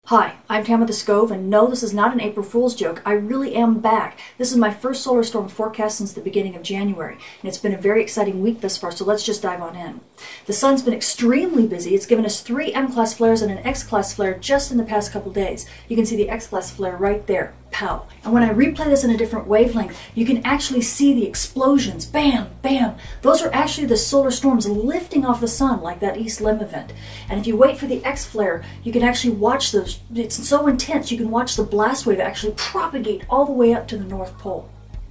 Hi, I'm Tamara the Scove, and no, this is not an April Fool's joke. I really am back. This is my first solar storm forecast since the beginning of January, and it's been a very exciting week thus far, so let's just dive on in. The sun's been extremely busy. It's given us 3 M-class flares and an X-class flare just in the past couple days. You can see the X-class flare right there. Pow. And when I replay this in a different wavelength, you can actually see the explosions. Bam, bam. Those are actually the solar storms lifting off the sun like that East Limb event. And if you wait for the X flare, you can actually watch those. It's so intense, you can watch the blast wave actually propagate all the way up to the North Pole.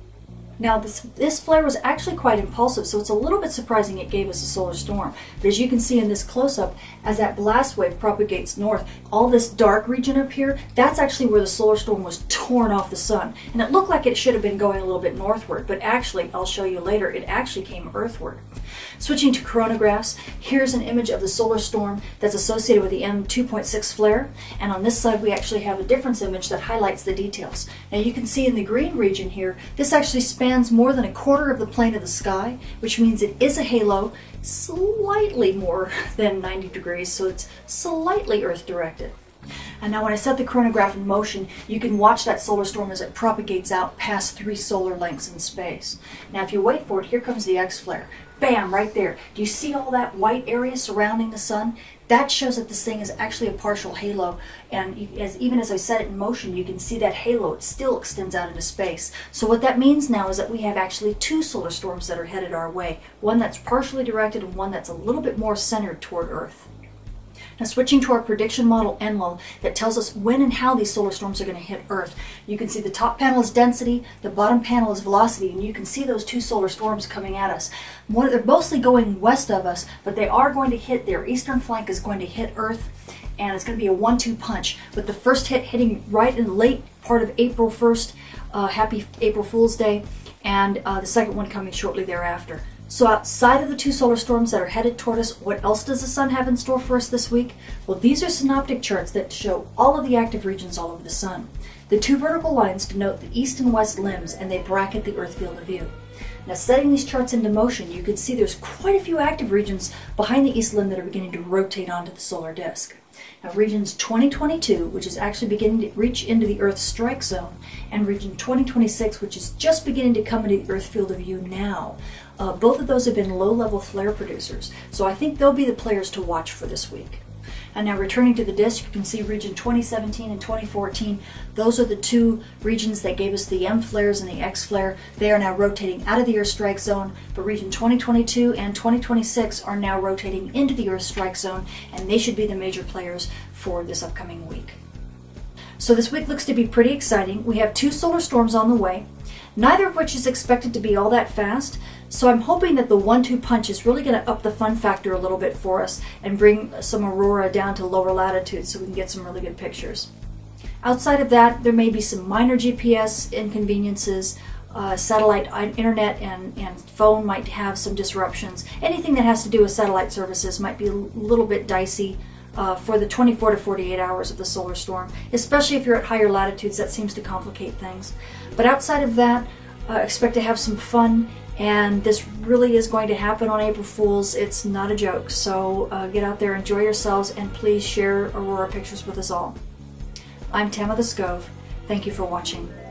Now this flare was actually quite impulsive, so it's a little bit surprising it gave us a solar storm. But as you can see in this close-up, as that blast wave propagates north, all this dark region up here, that's actually where the solar storm was torn off the sun. And it looked like it should have been going a little bit northward, but actually, I'll show you later, it actually came earthward. Switching to coronagraphs, here's an image of the solar storm that's associated with the M2.6 flare, and on this side we actually have a difference image that highlights the details. Now you can see in the green region here, this actually spans more than a quarter of the plane of the sky, which means it is a halo, slightly more than 90 degrees, so it's slightly Earth-directed. And now when I set the coronagraph in motion, you can watch that solar storm as it propagates out past 3 solar lengths in space. Now if you wait for it, here comes the X-flare. Bam, right there. Do you see all that white area surrounding the sun? That shows that this thing is actually a partial halo, and even as I set it in motion, you can see that halo. It still extends out into space. So what that means now is that we have actually 2 solar storms that are headed our way. One that's partially directed and one that's a little bit more centered toward Earth. Now switching to our prediction model Enlil that tells us when and how these solar storms are going to hit Earth. You can see the top panel is density, the bottom panel is velocity, and you can see those 2 solar storms coming at us. They're mostly going west of us, but they are going to hit, their eastern flank is going to hit Earth, and it's going to be a 1-2 punch, with the first hit hitting right in the late part of April 1st, happy April Fool's Day, and the second one coming shortly thereafter. So outside of the 2 solar storms that are headed toward us, what else does the sun have in store for us this week? Well, these are synoptic charts that show all of the active regions all over the sun. The 2 vertical lines denote the east and west limbs, and they bracket the Earth field of view. Now setting these charts into motion, you can see there's quite a few active regions behind the east limb that are beginning to rotate onto the solar disk. Now regions 2022, which is actually beginning to reach into the Earth's strike zone, and region 2026, which is just beginning to come into the Earth field of view now. Both of those have been low-level flare producers, so I think they'll be the players to watch for this week. And now returning to the disk, you can see region 2017 and 2014. Those are the 2 regions that gave us the M flares and the X flare. They are now rotating out of the Earth strike zone, but region 2022 and 2026 are now rotating into the Earth strike zone, and they should be the major players for this upcoming week. So this week looks to be pretty exciting. We have 2 solar storms on the way, neither of which is expected to be all that fast. So I'm hoping that the 1-2 punch is really going to up the fun factor a little bit for us and bring some aurora down to lower latitudes so we can get some really good pictures. Outside of that, there may be some minor GPS inconveniences. Satellite internet and phone might have some disruptions. Anything that has to do with satellite services might be a little bit dicey for the 24 to 48 hours of the solar storm, especially if you're at higher latitudes. That seems to complicate things. But outside of that, expect to have some fun, and this really is going to happen on April Fool's. It's not a joke, so get out there, enjoy yourselves, and please share aurora pictures with us all. I'm Tamara the Scove. Thank you for watching.